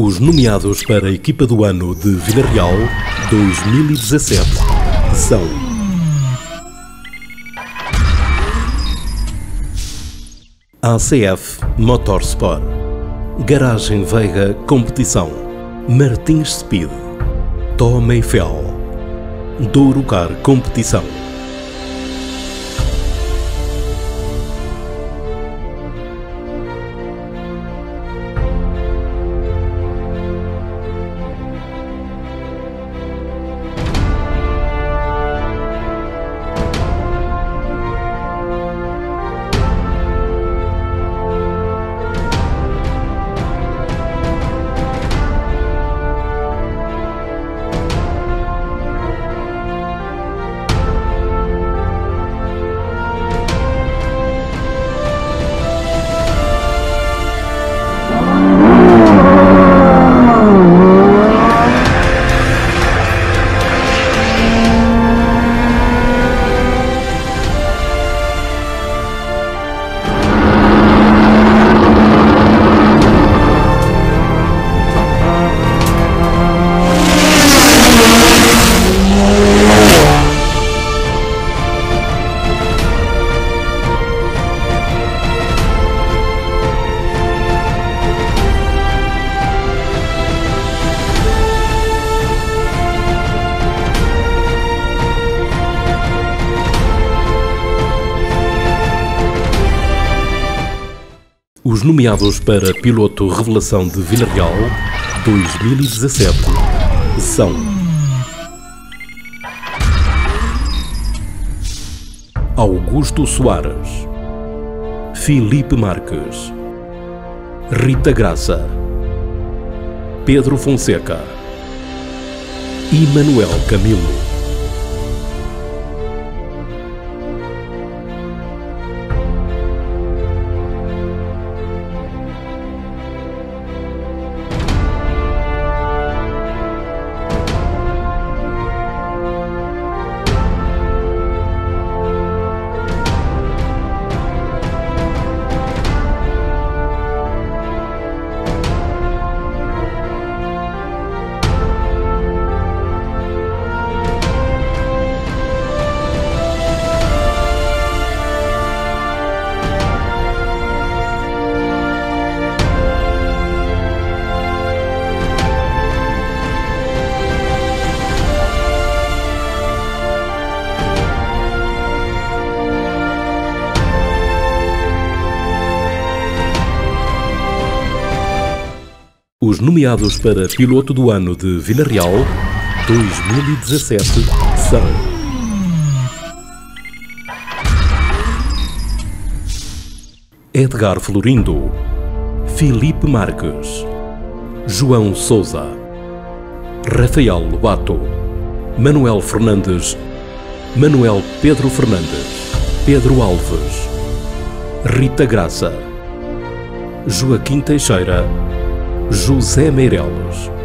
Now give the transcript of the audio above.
Os nomeados para a equipa do ano de Vila Real 2017 são ACF Motorsport, Garagem Veiga Competição, Martins Speed, Tom Eiffel, Douro Car Competição. Os nomeados para Piloto Revelação de Vila Real 2017 são Augusto Soares, Filipe Marques, Rita Graça, Pedro Fonseca e Manuel Camilo. Os nomeados para Piloto do Ano de Vila Real 2017 são Edgar Florindo, Filipe Marques, João Souza, Rafael Lobato, Manuel Fernandes, Manuel Pedro Fernandes, Pedro Alves, Rita Graça, Joaquim Teixeira, José Meireles.